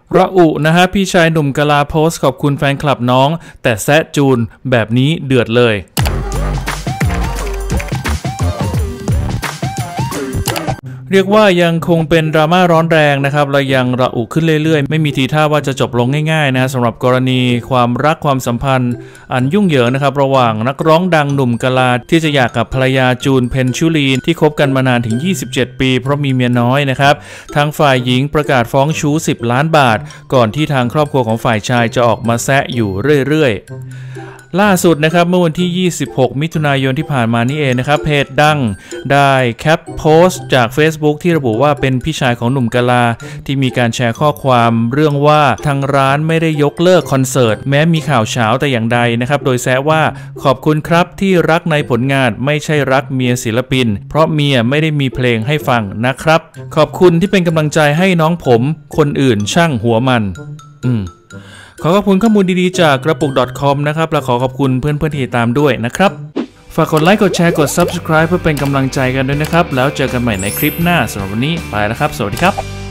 ระอุนะฮะพี่ชายหนุ่มกะลาโพสต์ขอบคุณแฟนคลับน้องแต่แซะจูนแบบนี้เดือดเลยเรียกว่ายังคงเป็นดราม่าร้อนแรงนะครับและยังระอุขึ้นเรื่อยๆไม่มีทีท่าว่าจะจบลงง่ายๆนะสำหรับกรณีความรักความสัมพันธ์อันยุ่งเหยิงนะครับระหว่างนักร้องดังหนุ่มกะลาที่จะหย่ากับภรรยาจูนเพ็ญชุลีที่คบกันมานานถึง27ปีเพราะมีเมียน้อยนะครับทางฝ่ายหญิงประกาศฟ้องชู้10 ล้านบาทก่อนที่ทางครอบครัวของฝ่ายชายจะออกมาแซะอยู่เรื่อยๆล่าสุดนะครับเมื่อวันที่26มิถุนายนที่ผ่านมานี่เองนะครับเพจดังได้แคปโพสต์จาก Facebook ที่ระบุว่าเป็นพี่ชายของหนุ่มกะลาที่มีการแชร์ข้อความเรื่องว่าทางร้านไม่ได้ยกเลิกคอนเสิร์ตแม้มีข่าวเช้าแต่อย่างใดนะครับโดยแซะว่าขอบคุณครับที่รักในผลงานไม่ใช่รักเมียศิลปินเพราะเมียไม่ได้มีเพลงให้ฟังนะครับขอบคุณที่เป็นกำลังใจให้น้องผมคนอื่นช่างหัวมันขอขอบคุณข้อมูลดีๆจากกระปุก .com นะครับและขอขอบคุณเพื่อนๆที่ตามด้วยนะครับฝากกดไลค์กดแชร์กด Subscribe เพื่อเป็นกำลังใจกันด้วยนะครับแล้วเจอกันใหม่ในคลิปหน้าสำหรับวันนี้ไปแล้วครับสวัสดีครับ